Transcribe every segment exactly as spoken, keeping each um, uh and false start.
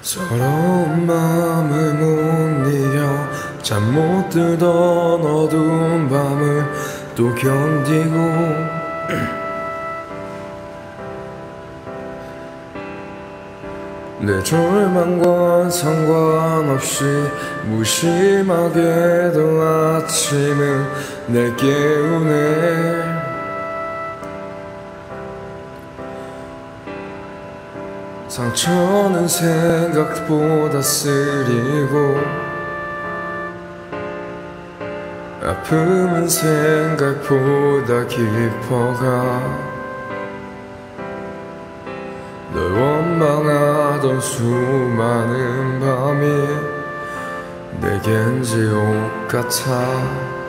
서러운 마음을 못 이겨 잠 못 들던 어두운 밤을 또 견디고 내 절망과 상관없이 무심하게도 아침을 내 깨우네. 상처는 생각보다 쓰리고 아픔은 생각보다 깊어가 널 원망하던 수많은 밤이 내겐 지옥 같아.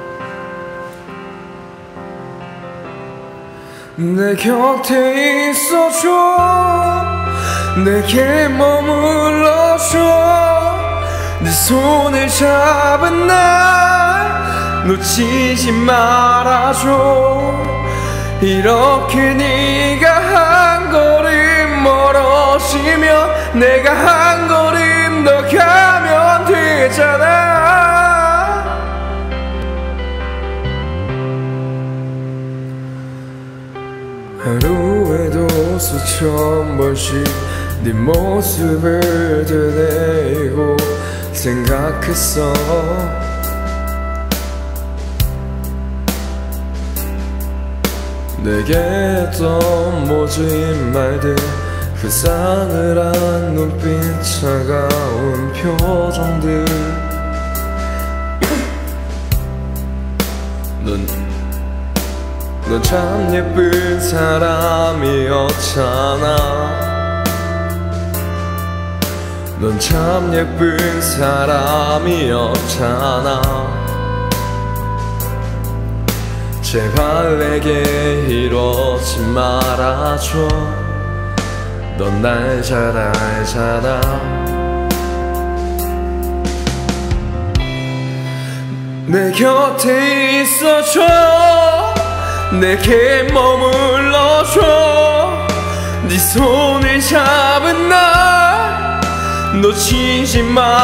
내 곁에 있어줘, 내게 머물러줘. 네 손을 잡은 날 놓치지 말아줘. 이렇게 네가 한 걸음 멀어지면 내가 한 걸음 더 가면 되잖아. 하루에도 수천 번씩 네 모습을 되뇌이고 생각했어. 내게 했던 모진 말들, 그 싸늘한 눈빛, 차가운 표정들. 넌, 넌 참 예쁜 사람이었잖아. 넌 참 예쁜 사람이었잖아. 제발 내게 이러지 말아줘. 넌 날 잘 알잖아. 내 곁에 있어줘, 내게 머물러줘. 네 손을 잡은 날 놓치지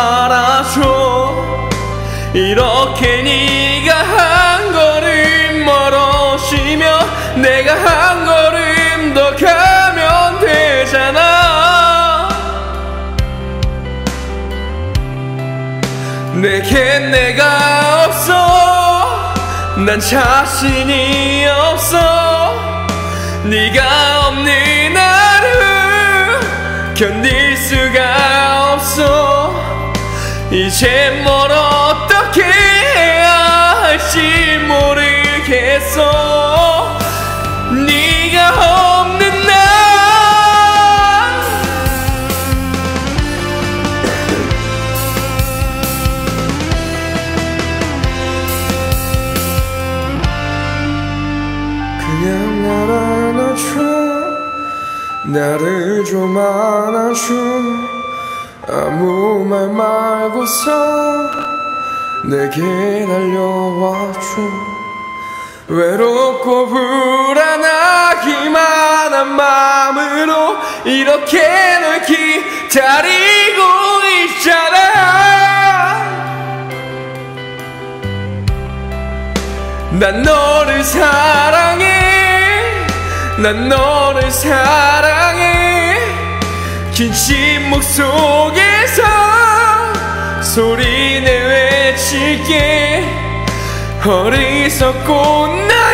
말아줘. 이렇게 네가 한 걸음 멀어지면 내가 한 걸음 더 가면 되잖아. 내겐 내가 없어, 난 자신이 없어. 네가 없는 하루 견딜 수가 없어. 이제 뭘 어떻게 해야 할지 모르겠어. 네가 없는 날 그냥 날 안아줘, 나를 좀 안아줘. 아무 말 말고서 내게 달려와줘. 외롭고 불안하기만 한 마음으로 이렇게 널 기다리고 있잖아. 난 너를 사랑해, 난 너를 사랑해. 긴 침묵 속에서 소리내 외칠게. 어리석고 나